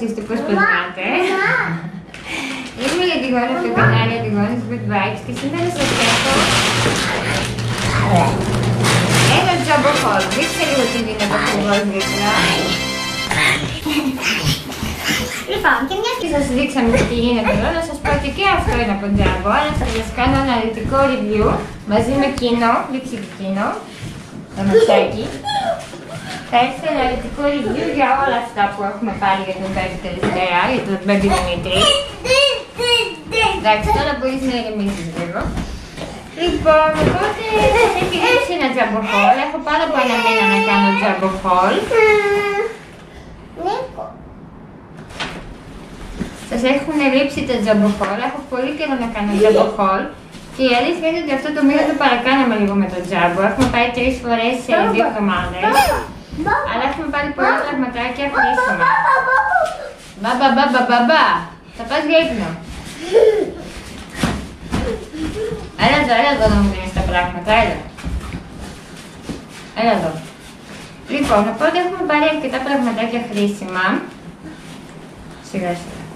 ακούσετε πώς περνάτε. Είμαι η Αντιγόνη από το κανάλι Αντιγόνης Good Vibes και σήμερα σας έχω ένα Jumbo Haul. Δείξτε λίγο τι είναι το φουγκός δίπλα. Λοιπόν, και μιας και σας δείξαμε τι γίνεται εδώ, να σας πω ότι και αυτό είναι από Jumbo, αλλά θα σας κάνω αναλυτικό review μαζί με κοινό, δείξει και κοινό, το μαξάκι. Θα έρθει αναλυτικό review για όλα αυτά που έχουμε πάρει για τον Baby τελευταία, για τον Baby Δημήτρη. Εντάξει, τώρα μπορείς να ηρεμήσεις λίγο. Λοιπόν, οπότε σας έχει δείξει ένα Jumbo Haul. Έχω πάρα πολλά μήνα να κάνω Jumbo Haul. Σας έχουν ρίψει το Jumbo Haul. Έχω πολύ καιρό να κάνω Jumbo Haul. Και η αλήθεια είναι ότι αυτό το μήνα το παρακάναμε λίγο με το Jumbo. Έχουμε πάει 3 φορές σε 2 εβδομάδες. Αλλά έχουμε πάρει πολλά πραγματάκια χρήσιμα. Μπαμπα. Θα πας για ύπνο. Έλα εδώ να μου δίνεις τα πράγματα, έλα εδώ. Λοιπόν, οπότε έχουμε πάρει αρκετά πραγματάκια χρήσιμα. Σιγά.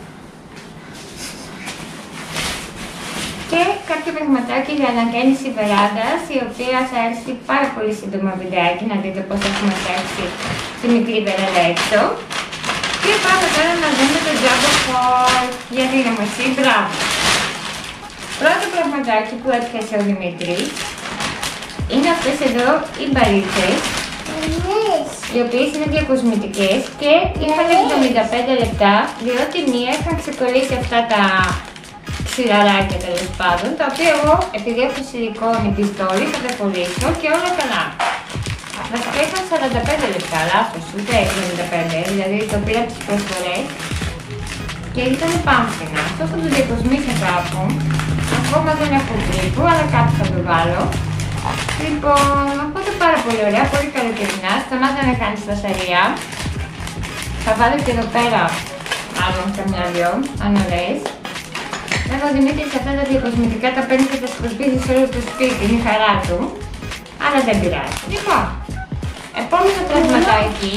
Και κάποια πραγματάκια για ανακαίνιση βεράντας, η οποία θα έρθει πάρα πολύ σύντομα βιντεάκι, να δείτε πώς έχουμε φτιάξει τη μικρή βεράντα έξω. Και πάμε τώρα να δούμε το Jumbo Haul. Γιατί είναι μου εσύ, μπράβο. Πρώτο πραγματάκι που έπιασε ο Δημήτρης είναι αυτές εδώ οι μπαλίτσες, οι οποίες είναι διακοσμητικές και είχαν 75 λεπτά, διότι μία είχαν ξεκολλήσει αυτά τα ξηραράκια τέλος πάντων, τα οποία εγώ επειδή έχω σιλικόνη πιστόλι θα τα κολλήσω και όλα καλά. Βασικά είχαν 45 λεπτά, λάθος, ούτε 75, δηλαδή το πήρα από τις προσφορές και ήταν πάμφινα. Αυτό θα το διακοσμήσω κάπου. Ακόμα δεν έχω βρει που, αλλά κάπου θα το βάλω. Λοιπόν, οπότε πάρα πολύ ωραία, πολύ καλοκαιρινά. Σταμάτα να κάνεις φασαρία. Θα βάλω και εδώ πέρα, μάλλον καμιά-δυο, αν ωραίες. Βέβαια ο Δημήτρης αυτά τα διακοσμητικά τα παίρνει και τα σκορπίζει σε όλο το σπίτι, είναι η χαρά του. Αλλά δεν πειράζει. Λοιπόν, επόμενο πραγματάκι,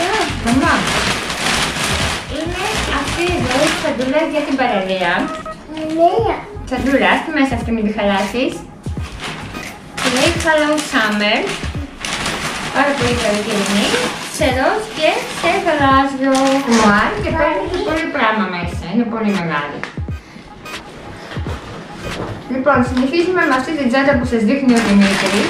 είναι αυτή εδώ η τσαντούλα για την παραλία. Τσαντούλα, στη μέσα αυτή μην τη χαλάσεις. Και λέει Hello Summer. Πάρα πολύ καλοκαιρινή. Σε ροζ και σε γαλάζιο μουάρ και παίρνει και πολύ πράγμα μέσα. Είναι πολύ μεγάλη. Λοιπόν, συνεχίζουμε με αυτή την τσάντα που σας δείχνει ο Δημήτρης.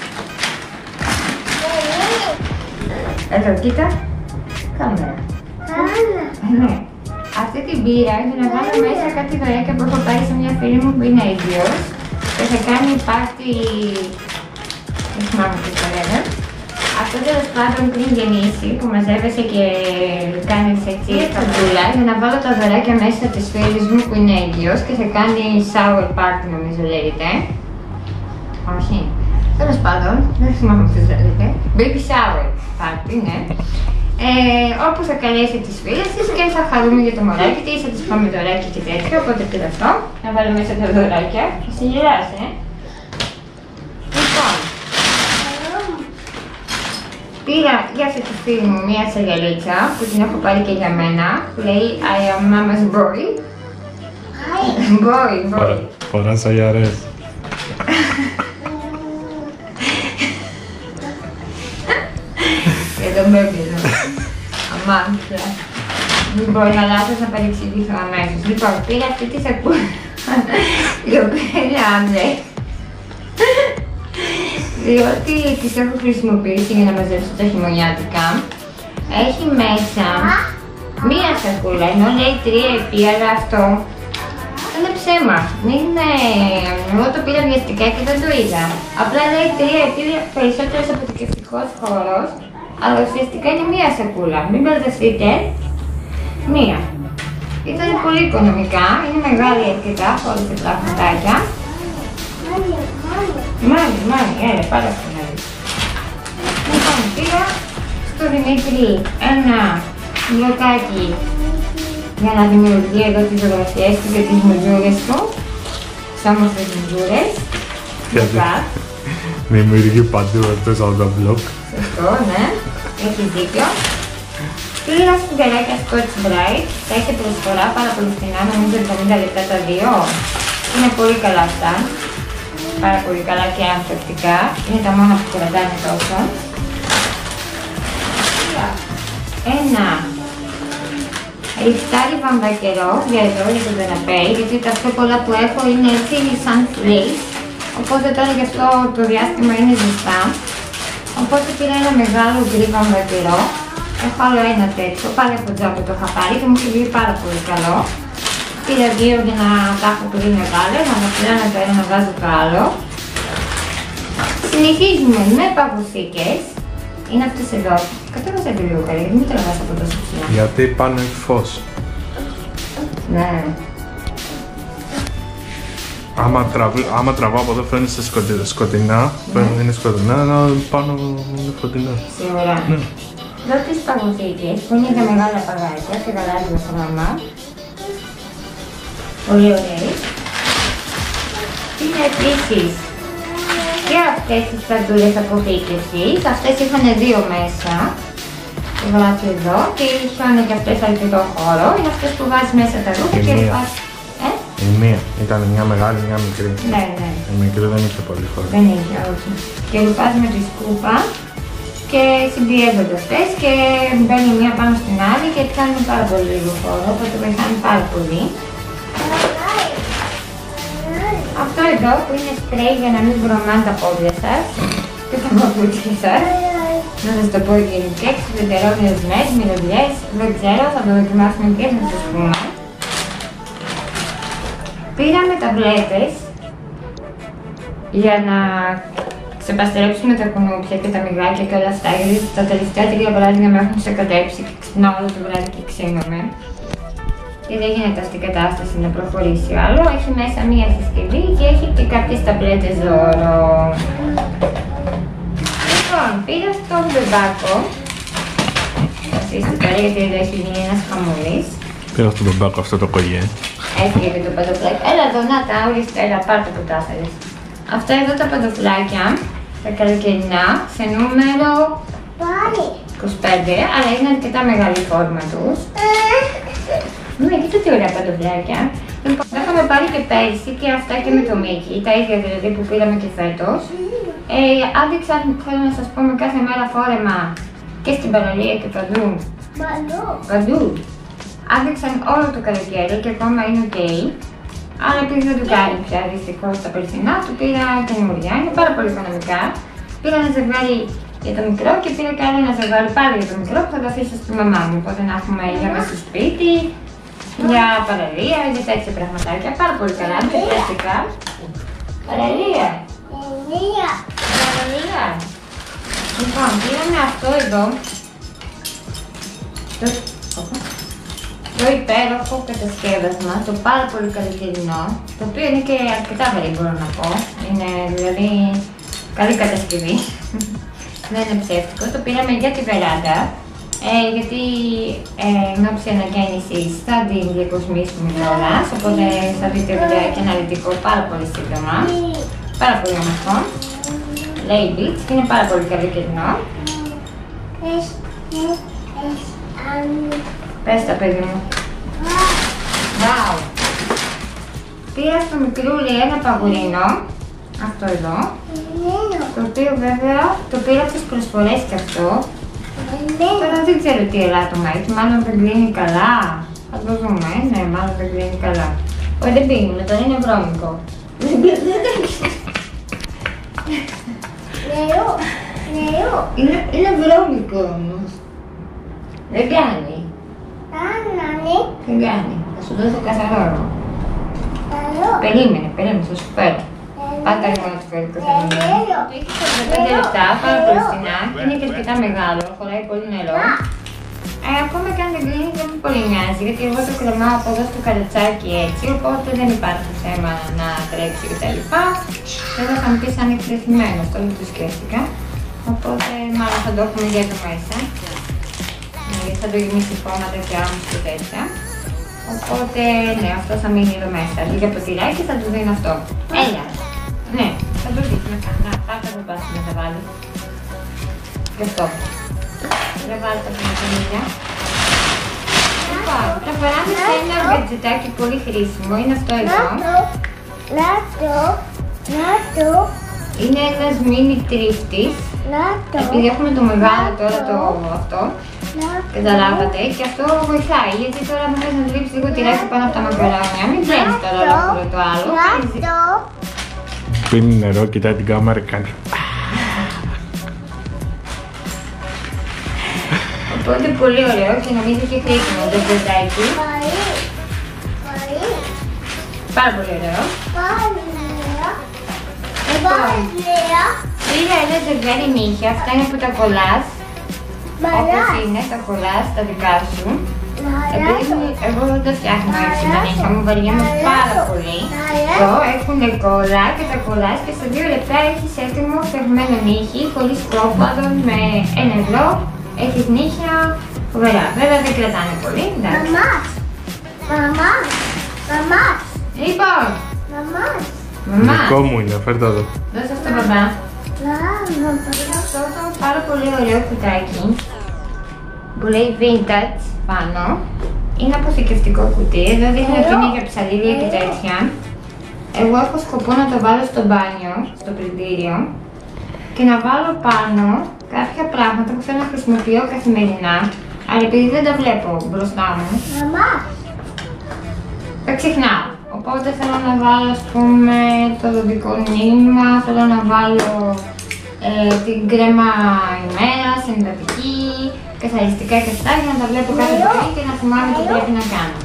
Εδώ, κοίτα. Κάμερα. Ναι. Αυτή την πήρα για να βάλω μέσα κάτι δωρεάκια που έχω πάρει σε μια φίλη μου που είναι ίδιος και θα κάνει πάρτι... δεν θυμάμαι τι το λένε. Αυτό τέλος πάντων πριν γεννήσει που μαζεύεσαι και κάνεις έτσι τσαντούλα για να βάλω τα δωρεάκια μέσα της φίλης μου που είναι ίδιος και θα κάνει shower party νομίζω λέγεται. Όχι. Τέλος πάντων, δεν θυμάμαι τι λέγεται. Baby shower party, ναι. Όπου θα καλέσει τις φίλες της και θα χαρούμε για το μωράκι της, θα της πάμε δωράκια και τέτοια, οπότε πήρα αυτό. Να βάλω μέσα τα δωράκια. Θα σε γελάσει, Λοιπόν, πήρα για αυτή τη φίλη μου μία σαγιαλίτσα που την έχω πάρει και για μένα, που λέει I am mama's boy. Boy. Φορά σαγιαρές. Εδώ baby εδώ. Αμάξια. Δεν μπορεί να λάθος να παρεξηγήσω αμέσως. Λοιπόν, πήρα αυτή τη σακούλα, η οποία είναι άντρες, διότι τις έχω χρησιμοποιήσει για να μαζέψω τα χειμωνιάτικα. Έχει μέσα μία σακούλα, ενώ λέει 3 επί, αλλά αυτό είναι ψέμα. Εγώ το πήρα βιαστικά και δεν το είδα. Απλά λέει 3 επί, περισσότερος αποθηκευτικός χώρος. Αλλά ουσιαστικά είναι μία σακούλα, μην μπερδευτείτε. Μία. Ήταν πολύ οικονομικά, είναι μεγάλη αρκετά όλες τα πραγματάκια. Μάνι, έλα, πάρα πολύ. Λοιπόν, πήρα στο Δημήτρη ένα μπλοκάκι για να δημιουργεί εδώ τις ζωγραφιές του και τις μουζούρες του. Τις όμορφες μουζούρες. Δημιουργεί παντού εκτός από το μπλοκ. Σωστό, ναι. Έχεις δίκιο. Πήρα σφουγγαράκια Scotch Brite, τα έχει προσφορά πάρα πολύ φθηνά, νομίζω 70 λεπτά τα 2. Είναι πολύ καλά αυτά, πάρα πολύ καλά και ανθεκτικά, είναι τα μόνα που κρατάνε τόσο. Ένα ριχτάρι βαμβακερό για εδώ, για τον καναπέ, γιατί τα πιο πολλά που έχω είναι chili sun flace, οπότε τώρα γι' αυτό το διάστημα είναι ζεστά. Οπότε πήρα ένα μεγάλο γκρι βαμβακερό. Έχω άλλο ένα τέτοιο, πάλι από τζάμπο το είχα πάρει και μου έχει βγει πάρα πολύ καλό. Πήρα δύο για να τα έχω πολύ μεγάλα, να πλένω το ένα να βάζω το άλλο. Συνεχίζουμε με παγωθήκες. Είναι αυτές εδώ. Κατέβασα τη λίγο καλή, γιατί μην τραβάς από τόσο ψηλά. Γιατί πάνω έχει φως. Ναι. Άμα τραβάω από εδώ φαίνεται σκοτεινά, είναι σκοτεινά, αλλά πάνω είναι φωτεινά. Σίγουρα. Ναι. Εδώ τις παγωθήκες που είναι για μεγάλα παγάκια και γαλάζιο χρώμα. Πολύ ωραίες. Είναι επίσης και αυτές τις ταντούλες αποθήκευσης. Αυτές είχαν δύο μέσα. Το γράφει εδώ και είχαν και αυτές αρκετό χώρο. Είναι αυτές που βάζεις μέσα τα ρούχα και ρουφάς. Η μία ήταν μια μεγάλη, μια μικρή. Ναι, ναι. Η μικρή δεν είχε πολύ χώρο. Δεν είχε, όχι. Και ρουφάς με τη σκούπα και συμπιέζονται αυτές και μπαίνει μία πάνω στην άλλη και κάνουν πάρα πολύ λίγο χώρο, οπότε βοηθάνε πάρα πολύ. Αυτό εδώ που είναι σπρέι για να μην βρωμάνε τα πόδια σας και τα παπούτσια σας. Να σας το πω γενικά, εξουδετερώνες μες, μυρωδιές, δεν ξέρω, θα το δοκιμάσουμε και θα σας πούμε. Πήραμε ταμπλέτες για να ξεπαστρέψουμε τα κουνούπια και τα μυγάκια και όλα αυτά, γιατί τα τελευταία 3 βράδια με έχουν ξεκατέψει και ξυπνάω όλο το βράδυ και ξύνομαι. Και δεν γίνεται αυτή η κατάσταση να προχωρήσει άλλο. Έχει μέσα μία συσκευή και έχει και κάποιες ταμπλέτες δώρο. Λοιπόν, πήρα στο μπεμπάκο. Καθίστε τώρα γιατί εδώ έχει γίνει ένας χαμούλης. Πήρα στο μπεμπάκο αυτό το κολλιέ. Έφυγε και το παντοφλάκι. Έλα εδώ, να τα ορίστε, έλα πάρτε που τα θέλεις. Αυτά εδώ τα παντοφλάκια, τα καλοκαιρινά, σε νούμερο 25, αλλά είναι αρκετά μεγάλη η φόρμα τους. Ναι, κοίτα τι ωραία παντοφλάκια. Λοιπόν, τα είχαμε πάρει και πέρυσι και αυτά και με το Μίκη, τα ίδια δηλαδή που πήραμε και φέτος. Άδειξαν, θέλω να σας πω, με κάθε μέρα φόρεμα και στην παραλία και παντού. Παντού. Άδειξαν όλο το καλοκαίρι και ακόμα είναι ok. Αλλά επειδή δεν του κάνει πια δυστυχώς τα περσινά, του πήρα καινούρια. Είναι πάρα πολύ οικονομικά. Πήρα ένα ζευγάρι για το μικρό και πήρα και άλλο ένα ζευγάρι πάλι για το μικρό που θα το αφήσω στη μαμά μου. Οπότε να έχουμε για μέσα στο σπίτι, για παραλία, για τέτοια πραγματάκια. Πάρα πολύ καλά, είναι πρακτικά. Παραλία. Παραλία. Λοιπόν, πήραμε αυτό εδώ. Το υπέροχο κατασκεύασμα, το πάρα πολύ καλοκαιρινό, το οποίο είναι και αρκετά βαρύ μπορώ να πω. Είναι δηλαδή καλή κατασκευή. Δεν είναι ψεύτικο. Το πήραμε για τη βεράντα, γιατί εν ώψη ανακαίνησης θα την διακοσμήσουμε κιόλας, οπότε θα δείτε βιντεάκι αναλυτικό πάρα πολύ σύντομα. Πάρα πολύ όμορφο. Λέει Beach και είναι πάρα πολύ καλοκαιρινό. Πες τα παιδί μου. Wow. Πήρα στο μικρούλι ένα παγουρίνο, αυτό εδώ, το οποίο βέβαια το πήρα από τις προσφορές και αυτό. Τώρα δεν ξέρω τι ελάττωμα έχει, μάλλον δεν κλείνει καλά. Θα το δούμε, ναι, μάλλον δεν κλείνει καλά. Όχι, δεν πίνουμε, τώρα είναι βρώμικο. Είναι βρώμικο όμως. Δεν κάνει. Δεν κάνει. Θα σου δώσω καθαρό. Περίμενε, θα σου φέρω. Πάντα λίγο να του φέρω καθαρό. Το έχει 45 λεπτά, πάρα πολύ φθηνά και είναι και αρκετά μεγάλο, χωράει πολύ νερό. Ακόμα και αν δεν κλείνει δεν μου πολύ νοιάζει, γιατί εγώ το κρεμάω από εδώ στο καροτσάκι έτσι, οπότε δεν υπάρχει θέμα να τρέξει κτλ. Βέβαια θα μου πεις αν είναι εκτεθειμένο, αυτό δεν το σκέφτηκα. Οπότε μάλλον θα το έχουμε για εδώ μέσα. Γιατί θα το γεμίσει φώματα και άμμους και τέτοια. Οπότε ναι, αυτό θα μείνει εδώ μέσα. Αντί για ποτηράκι θα του δίνω αυτό. Έλα! Ναι, θα το δεις μετά. Να, πάρτε από πάση να τα βάλω. Γι' αυτό. Δεν βάλω τα πινακίδια. Λοιπόν, θα φοράμε σε ένα γκατζετάκι πολύ χρήσιμο, είναι αυτό εδώ. Είναι ένας μίνι τρίφτης. Επειδή έχουμε το μεγάλο τώρα το αυτό, καταλάβατε, και αυτό βοηθάει, γιατί τώρα μου θες να τρίψεις λίγο τυράκι πάνω από τα μακαρόνια, μην πλένεις τώρα ολόκληρο το άλλο. Πίνει νερό, κοιτάει την κάμερα και κάνει. Οπότε πολύ ωραίο και νομίζω και χρήσιμο το γκατζετάκι. Πάρα πολύ ωραίο. Πήρα ένα ζευγάρι νύχια, αυτά είναι που τα κολλάς, όπως είναι τα κολλάς τα δικά σου. Επειδή εγώ δεν τα φτιάχνω έτσι τα νύχια μου, βαριέμαι πάρα πολύ. Εδώ έχουν κόλλα και τα κολλάς και σε 2 λεπτά έχεις έτοιμο φτιαγμένο νύχι, χωρίς πρόβατο, με 1 ευρώ, έχεις νύχια φοβερά. Βέβαια δεν κρατάνε πολύ, εντάξει. Λοιπόν, μαμά. Δικό μου είναι, φέρτε εδώ. Δώσε αυτό μπαμπά. Αυτό το πάρα πολύ ωραίο κουτάκι που λέει vintage πάνω. Είναι αποθηκευτικό κουτί. Εδώ δείχνει ότι είναι για ψαλίδια και τέτοια. Εγώ έχω σκοπό να το βάλω στο μπάνιο, στο πλυντήριο και να βάλω πάνω κάποια πράγματα που θέλω να χρησιμοποιώ καθημερινά. Αλλά επειδή δεν τα βλέπω μπροστά μου, τα ξεχνάω. Οπότε θέλω να βάλω, ας πούμε, το δοντικό νήμα, θέλω να βάλω την κρέμα ημέρας, ενυδατική, καθαριστικά και αυτά για να τα βλέπω κάθε πρωί και να θυμάμαι τι πρέπει να κάνω.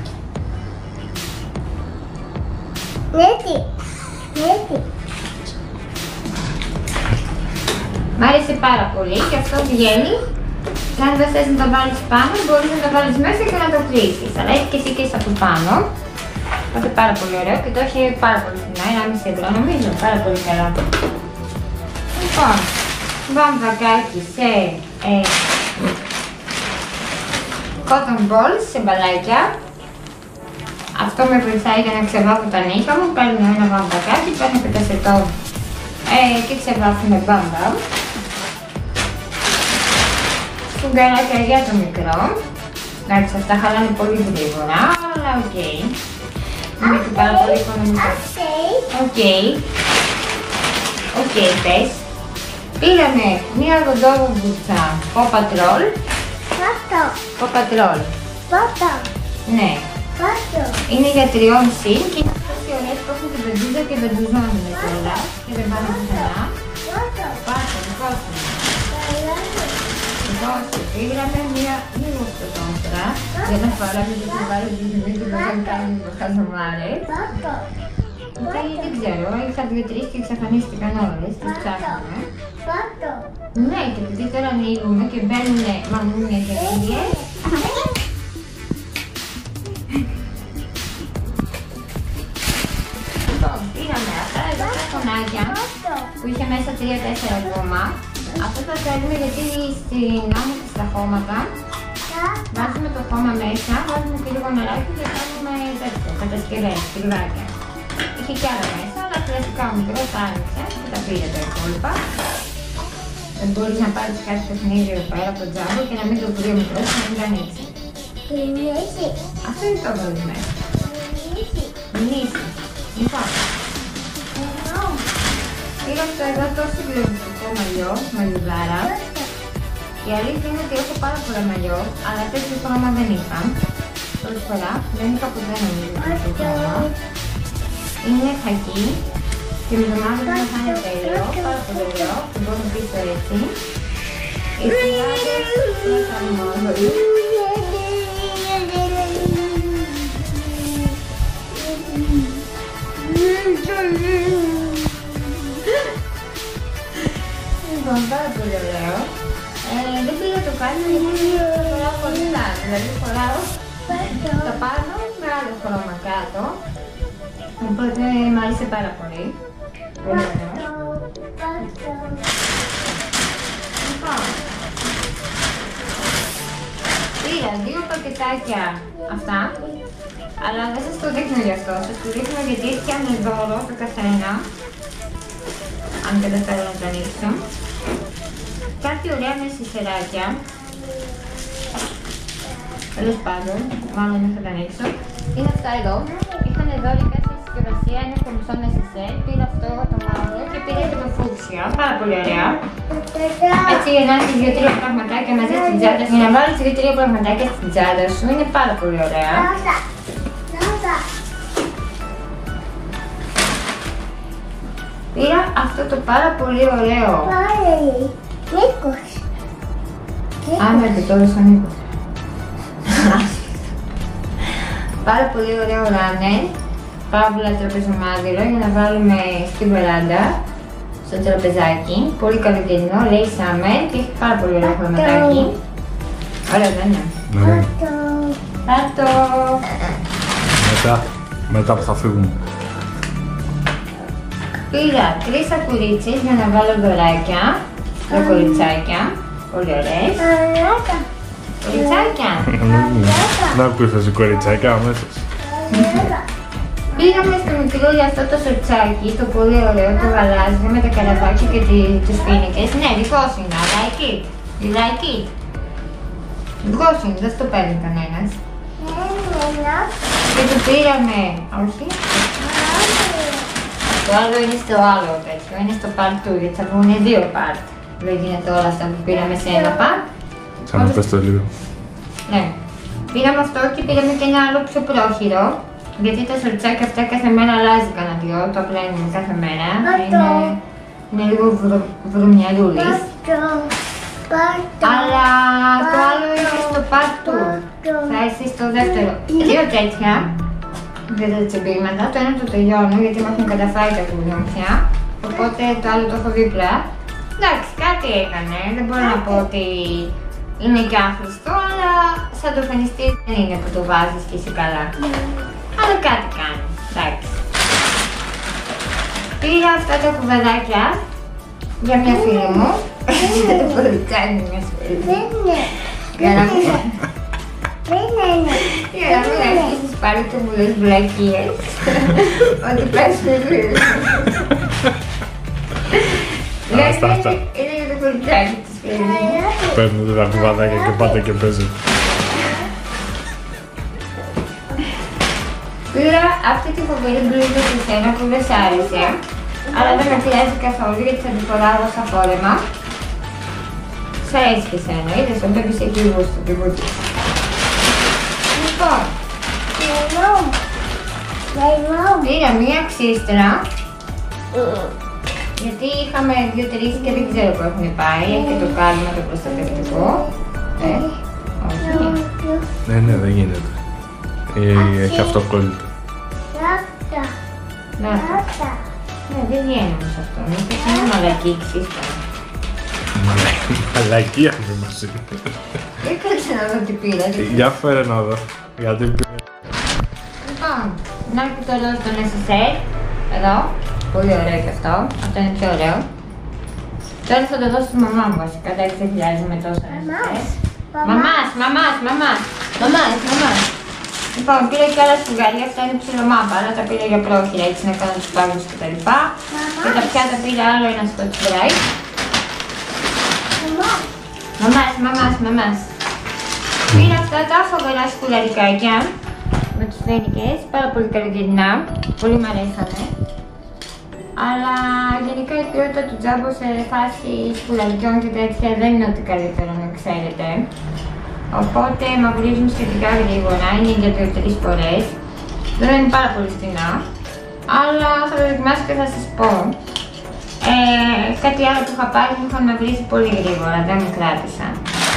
Μ' άρεσε πάρα πολύ και αυτό βγαίνει. Και αν δεν θες να τα βάλεις πάνω, μπορείς να τα βάλεις μέσα και να το κλείσεις. Αλλά έχει και εσύ και από πάνω. Οπότε πάρα πολύ ωραίο και το έχει πάρα πολύ φθηνά, 1,5 ευρώ νομίζω, πάρα πολύ καλά. Λοιπόν, βαμβακάκι σε cotton balls, σε μπαλάκια. Αυτό με βοηθάει για να ξεβάφω τα νύχια μου. Παίρνω ένα βαμβακάκι, παίρνω και το σετό και ξεβάφουμε μπαμπαμ. Σφουγγαράκια για το μικρό. Εντάξει, αυτά χαλάνε πολύ γρήγορα, αλλά οκ. Είναι και πάρα πολύ οικονομικό. Οκ, πες. Πήραμε μία ροντόβουτσα Paw Patrol. Paw Patrol. Ναι. Είναι για 3 συν και είναι τόσο ωραίες που έχουν την πεντούζα και πεντουζώνουν κιόλα και δεν πάνε πουθενά. Πήραμε μία λίγο σποτόντρα για να φοράμε και να βάλω τη ζημί και να κάνουμε το χαζομάρες. Αυτά δεν ξέρω, είχα 2-3 και εξαφανίστηκαν όλες, τις ψάχναμε. Ναι, και επειδή τώρα ανοίγουμε και μπαίνουνε μαμούνια και ίδιες. Λοιπόν, πήραμε αυτά εδώ τα φωνάκια που είχε μέσα 3-4 ακόμα. Αυτό το θέλουμε γιατί στην άμμο στα χώματα βάζουμε το χώμα μέσα, βάζουμε και λίγο νεράκι και κάνουμε τέτοιο, κατασκευές, κρυβάκια. Είχε κι άλλα μέσα, αλλά κλασικά ο μικρός άνοιξε και τα πήρε τα υπόλοιπα. Δεν μπορείς να πάρεις κάτι παιχνίδι εδώ πέρα από το τζάμπο και να μην το βρει ο μικρός και να μην το ανοίξει. Αυτό είναι το βάλεις μέσα. Μηνύσει. Λοιπόν. Πήρα αυτό εδώ το συγκλονιστικό μαλλιό, μαλλιουδάρα. Η αλήθεια είναι ότι έχω πάρα πολλά μαλλιό, αλλά τέτοιο χρώμα δεν είχα. Πρώτη φορά, δεν είχα ποτέ νομίζω τέτοιο χρώμα. Είναι χακί και με τον άνθρωπο θα είναι τέλειο, πάρα πολύ ωραίο, το μπορώ να πίσω έτσι. Οι φυλάδες είναι χαρμόνοι. Λοιπόν, πάρα πολύ ωραίο. Δεν πήγα το κάνω γιατί φοράω χωριστά, δηλαδή φοράω τα πάνω με άλλο χρώμα κάτω. Οπότε μ' άρεσε πάρα πολύ. Πολύ ωραίο. Λοιπόν, πήρα 2 πακετάκια αυτά, αλλά δεν σας το δείχνω γι' αυτό, σας το δείχνω γιατί έφτιανε δώρο το καθένα, αν καταφέρω να το ανοίξω. Κάτι ωραία με σισεράκια. Τέλος πάντων, μάλλον δεν θα τα ανοίξω. Είναι αυτά εδώ. Είχαν εδώ κάποια συσκευασία, είναι κομψό SSL. Πήρα αυτό το μαύρο και πήρα και το φούξια. Πάρα πολύ ωραία. Έτσι για να έχεις 2-3 πραγματάκια μαζί στην τσάντα σου. Για να βάλεις 2-3 πραγματάκια στην τσάντα σου είναι πάρα πολύ ωραία. Πήρα αυτό το πάρα πολύ ωραίο. Νίκος. Άμα και τώρα σαν Νίκος. Πάρα πολύ ωραίο ράνερ. Παύλα τραπεζομάδιλο για να βάλουμε στη βεράντα. Στο τραπεζάκι. Πολύ καλοκαιρινό, λέει summer και έχει πάρα πολύ ωραίο χρωματάκι. Ωραία δεν είναι? Ναι. Τάτο. Μετά που θα φύγουμε. Πήρα 3 σακουρίτσες για να βάλω δωράκια. Τα κοριτσάκια. Πολύ ωραίες. Κοριτσάκια. Να ακούσεις το κοριτσάκια αμέσως. Πήγαμε στο μικρό για αυτό το σορτσάκι, το πολύ ωραίο, το γαλάζιο με τα καραβάκια και τους πίνικες. Ναι, δικός είναι, I like it. You like it. Δικός είναι, δεν στο παίρνει κανένας. Και το πήραμε, όχι. Το άλλο είναι στο άλλο τέτοιο, είναι στο part 2, γιατί θα βγουν 2 part. Δεν γίνεται όλα αυτά που πήραμε σε ένα part. Θα μου πες το λίγο. Ναι. Πήραμε αυτό και πήραμε και ένα άλλο πιο πρόχειρο. Γιατί τα σορτσάκια αυτά κάθε μέρα αλλάζει κανένα δυο, το απλένουμε κάθε μέρα. Είναι λίγο βρωμιαρούλης. Αλλά το άλλο είναι στο part 2. Θα έρθει στο δεύτερο. 2 τέτοια. Δεν τα τσιμπήματα. Το ένα το τελειώνω γιατί με έχουν καταφάει τα κουμπλιόντια. Οπότε το άλλο το έχω δίπλα. Εντάξει, κάτι έκανε. Δεν μπορώ να πω ότι είναι και άχρηστο, αλλά σαν το φανιστήρι δεν είναι που το βάζεις και είσαι καλά. Αλλά κάτι κάνει. Εντάξει. Πήρα αυτά τα κουβαδάκια για μια φίλη μου. Δεν το κοριτσάκι μιας φίλης. Για να μην αρχίσεις πάλι και μου λες βλακίες. Ότι πες φίλοι. Είναι για το κοριτσάκι της φίλης. Παίρνετε τα κουβαδάκια και πάτε και παίζετε. Πήρα αυτή τη φοβερή μπλούζα του σένα που δεν σ' άρεσε, αλλά δεν με πειράζει καθόλου γιατί θα τη φοράω στα φόρεμα. Σ' αρέσει και σένα, είδες, ο Μπέμπης έχει γούστο και βούτυ. Λοιπόν, πήρα μία ξύστρα, γιατί είχαμε 2-3 και δεν ξέρω που έχουν πάει, έχει και το κάλυμα το προστατευτικό. Όχι. Ναι, δεν γίνεται. Έχει αυτοκόλλητο. Ναι, δεν βγαίνει όμως αυτό. Μήπως είναι μαλακή ξύστρα. Μαλακή αυτή μας είναι. Δεν κάτσε να δω τι πήρα. Για φέρε να δω. Γιατί πήρε. Λοιπόν, να και το ροζ των SSL. Εδώ. Πολύ ωραίο και αυτό. Αυτό είναι πιο ωραίο. Τώρα θα το δώσω στη μαμά μου βασικά. Εντάξει, δεν χρειάζεται με τόσα SSL. Μαμάς. Λοιπόν, πήρα και άλλα σφουγγάρια, αυτά είναι ψιλομάπα, αλλά τα πήρα για πρόχειρα, έτσι να κάνω τους πάγους και τα λοιπά. Και τα πιάτα πήρα άλλο ένα Scotch Brite. Μαμάς. Πήρα αυτά τα φοβερά σκουλαρικάκια με τους φένικες, πάρα πολύ καλοκαιρινά, πολύ μ' αρέσανε. Αλλά γενικά η ποιότητα του τζάμπο σε φάση σκουλαρικιών και τέτοια δεν είναι ό,τι καλύτερο να ξέρετε. Οπότε μαυρίζουν σχετικά γρήγορα, είναι για 2-3 φορές. Δεν είναι πάρα πολύ φτηνά, αλλά θα το δοκιμάσω και θα σας πω. Κάτι άλλο που είχα πάρει μου είχαν μαυρίσει πολύ γρήγορα, δεν μου κράτησαν.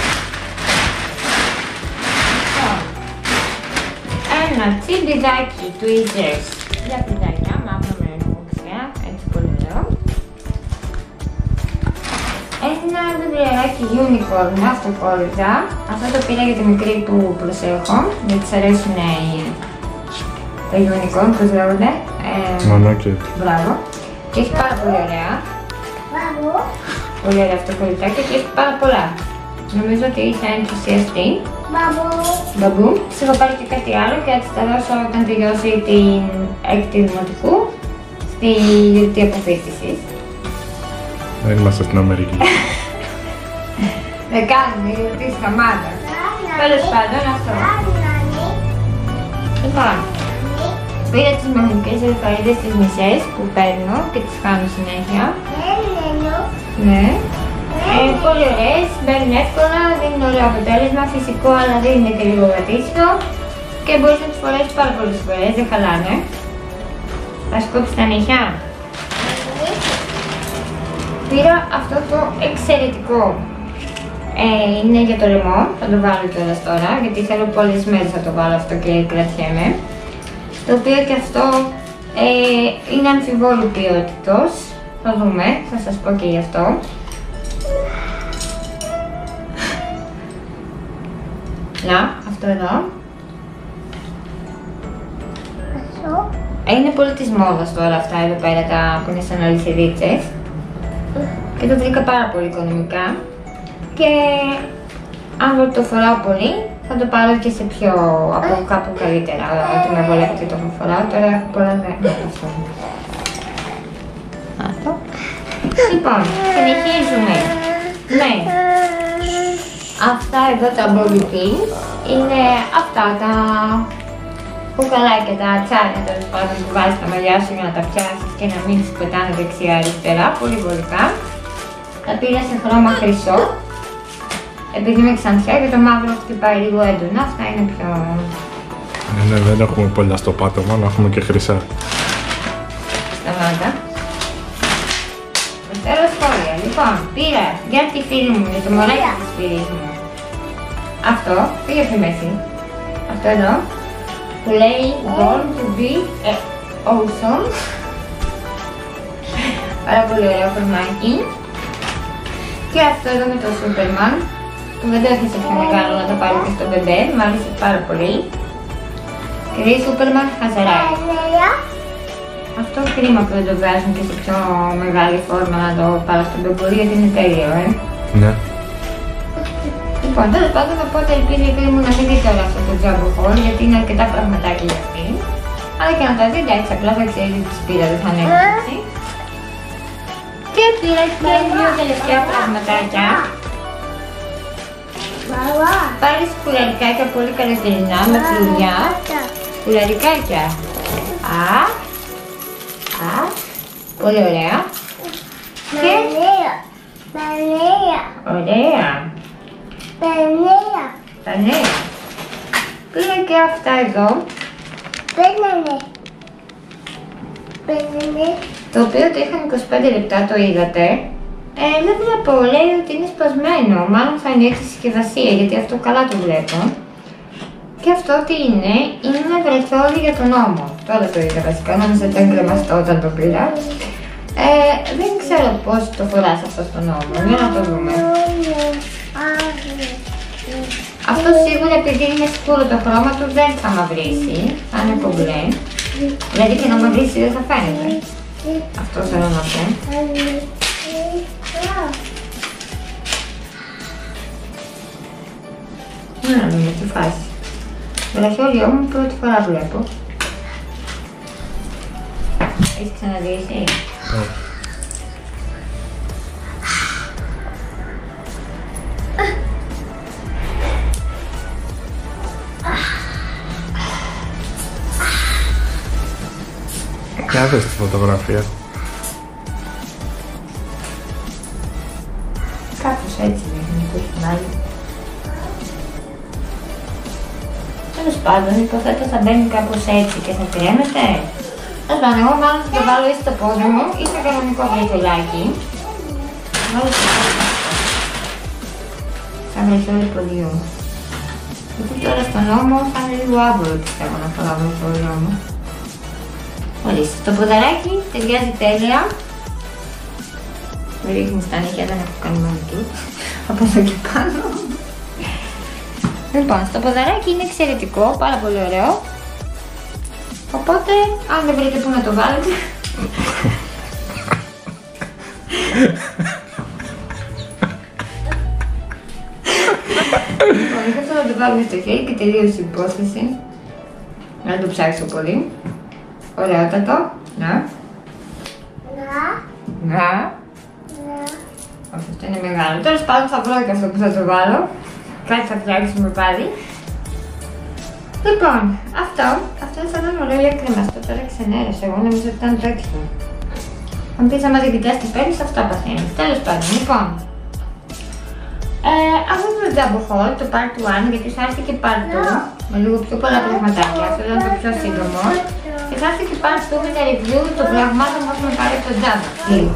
Ένα τσιμπιδάκι Tweezers για πιδάκια, μαύρο με φούξια, έτσι πολύ ωραίο. Ένα βιβλιαράκι Unicorn, αυτοκόλλητα. Αυτό το πήρα για τη μικρή που προσέχω, γιατί της αρέσουν τα Unicorn, πώς λέγονται. Μονόκι. Μπράβο. Και έχει πάρα πολύ ωραία. Πολύ ωραία αυτοκόλλητάκια και έχει πάρα πολλά. Νομίζω ότι θα ενθουσιαστεί. Μπαμπού. Της έχω πάρει και κάτι άλλο και θα της τα δώσω όταν τελειώσει την έκτη δημοτικού στη γιορτή αποφύτησης. Δεν είμαστε στην Αμερική. Δεν κάνουμε γιορτή σταμάτα. Τέλος πάντων αυτό. Λοιπόν, πήρα τις μαγνητικές ελφαρίδες τις μισές που παίρνω και τις κάνω συνέχεια. Ναι. Πολύ ωραίες, μπαίνουν εύκολα, δίνουν ωραίο αποτέλεσμα, φυσικό αλλά δεν είναι και λίγο γατήσιο και μπορείς να τις φορέσεις πάρα πολλές φορές, δεν χαλάνε. Θα σκόψεις τα νύχια. Πήρα αυτό το εξαιρετικό. Είναι για το λαιμό, θα το βάλω κιόλας τώρα γιατί θέλω πολλές μέρες να το βάλω αυτό και κρατιέμαι. Το οποίο και αυτό είναι αμφιβόλου ποιότητος, θα δούμε, θα σας πω και γι' αυτό. Να, αυτό εδώ. Είναι πολύ της μόδας τώρα αυτά εδώ πέρα τα που είναι σαν αλυσιδίτσες. Και το βρήκα πάρα πολύ οικονομικά. Και αν δεν το φοράω πολύ, θα το πάρω και σε πιο από κάπου καλύτερα. Ότι με βολεύετε το φοράω, τώρα έχω πολλά αυτό. Αυτό. Λοιπόν, συνεχίζουμε. Ναι. Αυτά εδώ τα body pins είναι αυτά τα κουκαλάκια, τα τσάρια τέλος πάντων που βάζεις τα μαλλιά σου για να τα πιάσεις και να μην σου πετάνε δεξιά-αριστερά, πολύ βολικά. Τα πήρα σε χρώμα χρυσό, επειδή είμαι ξανθιά και το μαύρο χτυπάει λίγο έντονα, αυτά είναι πιο... Ναι, δεν έχουμε πολλά στο πάτωμα, αλλά έχουμε και χρυσά. Σταμάτα. Θέλω σχόλια. Λοιπόν, πήρα για τη φίλη μου, για το μωράκι της φίλης μου. Αυτό, πήγε στη μέση. Αυτό εδώ, που λέει Born to be awesome. Πάρα πολύ ωραίο φορμάκι. Και αυτό εδώ με το Superman, που δεν το έφτασε πιο μεγάλο να το πάρω και στο μπεμπέ, μου άρεσε πάρα πολύ. Και λέει Superman χαζαράει. Αυτό κρίμα που δεν το βγάζουν και σε πιο μεγάλη φόρμα να το πάρω στο μπεμπορί, γιατί είναι τέλειο, Ναι. Λοιπόν, τέλος πάντων θα πω ότι ελπίζω η φίλη μου να μην δει τώρα αυτό το Jumbo Haul, γιατί είναι αρκετά πραγματάκια για αυτή. Αλλά και να τα δει, εντάξει, απλά θα ξέρει τι της πήρα, δεν θα είναι έτσι. Και πήρα και δύο τελευταία πραγματάκια. Πάλι σκουλαρικάκια πολύ καλοκαιρινά, με κλειδιά. Σκουλαρικάκια. Πολύ ωραία. Και... Ωραία. Τα νέα. Πήρα και αυτά εδώ. Το οποίο το είχαν 25 λεπτά, το είδατε. Δεν βλέπω, λέει ότι είναι σπασμένο. Μάλλον θα είναι έτσι συσκευασία, γιατί αυτό καλά το βλέπω. Και αυτό τι είναι, είναι βρεθόλι για τον ώμο. Τώρα το είδα βασικά, νόμιζα ότι ήταν κρεμαστό όταν το πήρα. Δεν ξέρω πώς το φοράς αυτό στον ώμο, για να το δούμε. Αυτό σίγουρα επειδή είναι σκούρο το χρώμα του δεν θα μαυρίσει, θα είναι κομπλέ. Δηλαδή και να μαυρίσει δεν θα φαίνεται. Αυτό θέλω να πω. Να δούμε τι φάση. Βραχιόλιό μου πρώτη φορά βλέπω. Έχεις ξαναδεί εσύ? Για δες τη φωτογραφία. Κάπως έτσι δείχνει που έχει βάλει. Τέλος πάντων, υποθέτω θα μπαίνει κάπως έτσι και θα κρέμεται. Τέλος πάντων, εγώ μάλλον θα το βάλω ή στο πόδι μου ή στο κανονικό βραχιολάκι. Βάλω στο πόδι μου. Σαν βραχιόλι ποδιού. Γιατί τώρα στον ώμο θα είναι λίγο άβολο πιστεύω να φοράω βραχιόλι μου. Ορίστε, το ποδαράκι ταιριάζει τέλεια. Με ρίχνει στα νύχια, δεν έχω κάνει μανικούρ από εδώ και πάνω. Λοιπόν, στο ποδαράκι είναι εξαιρετικό, πάρα πολύ ωραίο. Οπότε, αν δεν βρείτε πού να το βάλετε... Λοιπόν, αυτό να το βάλουμε στο χέρι και τελείωσε η υπόθεση. Να το ψάξω πολύ. Ωραιότατο. Να. Να. Όχι, αυτό είναι μεγάλο. Τέλος πάντων θα βρω και αυτό που θα το βάλω. Κάτι θα φτιάξουμε πάλι. Λοιπόν, αυτό είναι σαν ένα ωραίο κρεμαστό. Τώρα ξενέρωσε, εγώ νομίζω ότι ήταν τέτοιο. Αν πεις άμα δεν κοιτάς τι παίρνεις, αυτά παθαίνεις. Τέλος πάντων, λοιπόν. Αυτό είναι το Jumbo Haul, το Part 1, γιατί θα έρθει και Part 2 με λίγο πιο πολλά πραγματάκια. Αυτό ήταν το πιο σύντομο. Και θα έρθει και Part 2 με τα review των πραγμάτων που έχουμε πάρει από το Jumbo.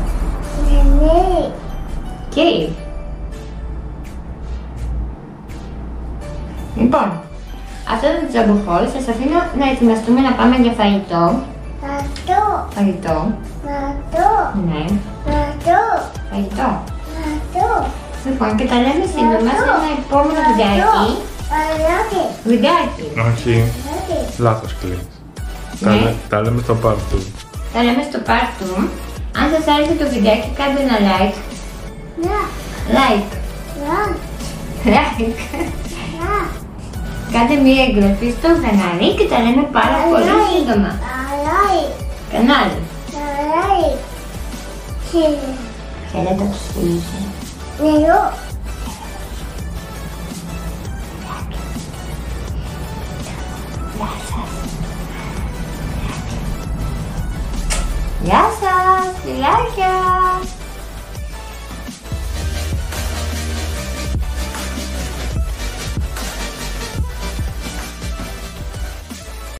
Και λοιπόν, αυτό είναι το Jumbo Haul. Σας αφήνω να ετοιμαστούμε να πάμε για φαγητό. Φαγητό. Ναι. Φαγητό. Λοιπόν, και τα λέμε σύντομα σε ένα επόμενο βιντεάκι. Βιντεάκι. Όχι. Λάθος κλείνεις. Τα λέμε στο Part 2. Τα λέμε στο Part 2. Αν σας άρεσε το βιντεάκι, κάντε ένα like. Like. Κάντε μία εγγραφή στο κανάλι και τα λέμε πάρα πολύ σύντομα. Κανάλι. Χαίρετε τους φίλους σας. Γεια σας, φιλάκια!